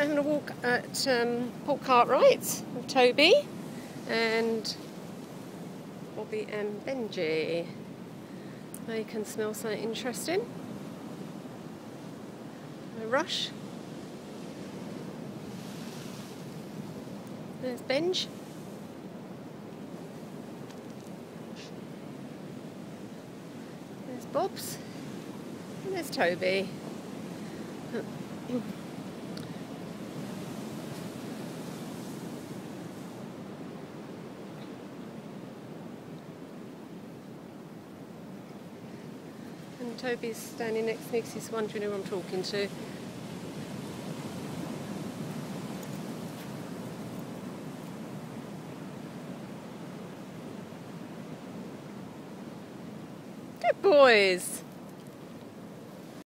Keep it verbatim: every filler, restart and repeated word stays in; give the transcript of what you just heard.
having a walk at um, Port Cartwright with Toby and Bobby and Benji. They can smell something interesting. No rush. There's Benj. There's Bob's. And there's Toby. And Toby's standing next to me because he's wondering who I'm talking to. Good boys!